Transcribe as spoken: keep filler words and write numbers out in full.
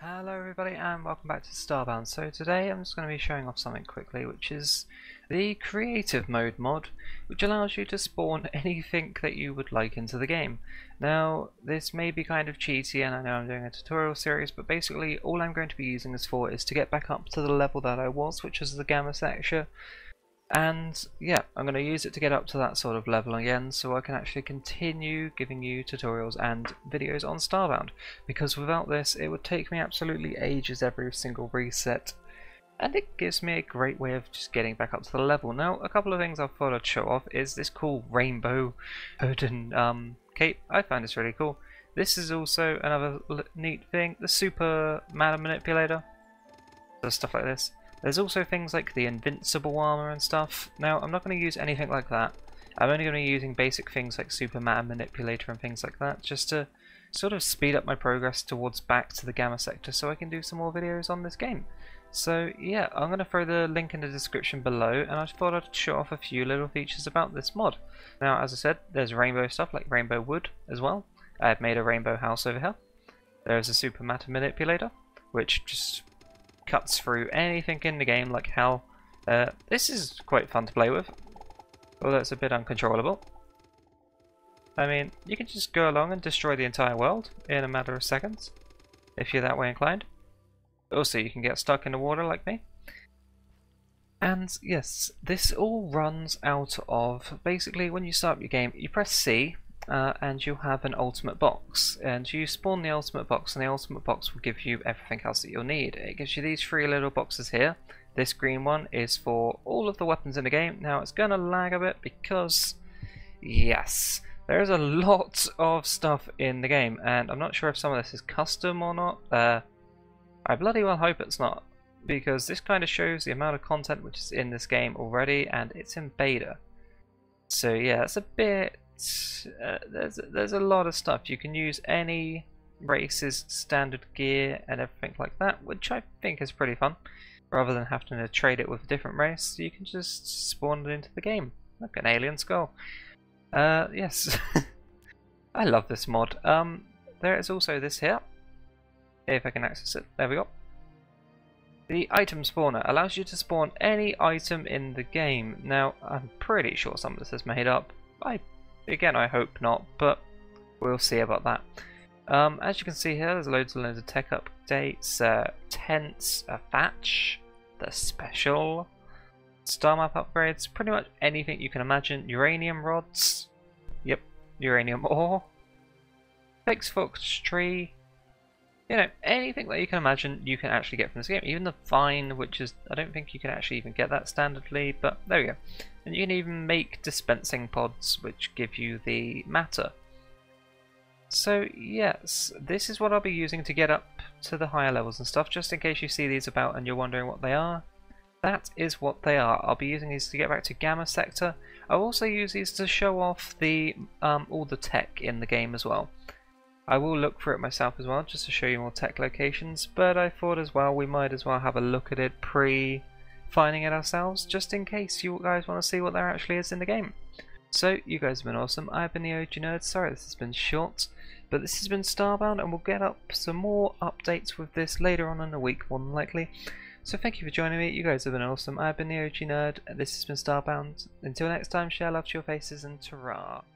Hello everybody and welcome back to Starbound. So today I'm just going to be showing off something quickly, which is the creative mode mod, which allows you to spawn anything that you would like into the game. Now this may be kind of cheaty and I know I'm doing a tutorial series, but basically all I'm going to be using this for is to get back up to the level that I was, which is the Gamma Sector. And yeah, I'm going to use it to get up to that sort of level again so I can actually continue giving you tutorials and videos on Starbound, because without this it would take me absolutely ages every single reset, and it gives me a great way of just getting back up to the level. Now a couple of things I thought I'd show off is this cool rainbow Odin um, cape. I find this really cool. This is also another neat thing, the super mana manipulator, so stuff like this. There's also things like the invincible armor and stuff. Now, I'm not going to use anything like that. I'm only going to be using basic things like super matter manipulator and things like that, just to sort of speed up my progress towards back to the Gamma Sector so I can do some more videos on this game. So yeah, I'm going to throw the link in the description below, and I thought I'd show off a few little features about this mod. Now, as I said, there's rainbow stuff like rainbow wood as well. I've made a rainbow house over here. There's a super matter manipulator, which just cuts through anything in the game like hell. Uh, this is quite fun to play with, although it's a bit uncontrollable. I mean, you can just go along and destroy the entire world in a matter of seconds, if you're that way inclined. Also, you can get stuck in the water like me. And yes, this all runs out of, basically when you start your game, you press C, Uh, and you have an ultimate box, and you spawn the ultimate box, and the ultimate box will give you everything else that you'll need. It gives you these three little boxes here. This green one is for all of the weapons in the game. Now it's gonna lag a bit because, yes, there is a lot of stuff in the game, and I'm not sure if some of this is custom or not. Uh, I bloody well hope it's not, because this kind of shows the amount of content which is in this game already, and it's in beta. So yeah, it's a bit Uh, there's there's a lot of stuff. You can use any race's standard gear and everything like that, which I think is pretty fun. Rather than having to trade it with a different race, you can just spawn it into the game, like an alien skull. Uh, yes, I love this mod. Um, there is also this here. If I can access it, there we go. The item spawner allows you to spawn any item in the game. Now, I'm pretty sure some of this is made up. I Again, I hope not, but we'll see about that. Um, as you can see here, there's loads and loads of tech updates, uh, tents, a thatch, the special, star map upgrades, pretty much anything you can imagine. Uranium rods, yep, uranium ore, fixed fox tree, you know, anything that you can imagine you can actually get from this game. Even the vine, which is, I don't think you can actually even get that standardly, but there we go. And you can even make dispensing pods which give you the matter. So yes, this is what I'll be using to get up to the higher levels and stuff, just in case you see these about and you're wondering what they are. That is what they are. I'll be using these to get back to Gamma Sector. I'll also use these to show off the um, all the tech in the game as well. I will look for it myself as well, just to show you more tech locations, but I thought as well we might as well have a look at it pre finding it ourselves, just in case you guys want to see what there actually is in the game. So, you guys have been awesome. I've been the O G Nerd. Sorry this has been short, but this has been Starbound, and we'll get up some more updates with this later on in the week, more than likely. So thank you for joining me. You guys have been awesome. I've been the O G Nerd. This has been Starbound. Until next time, share love to your faces, and ta-ra.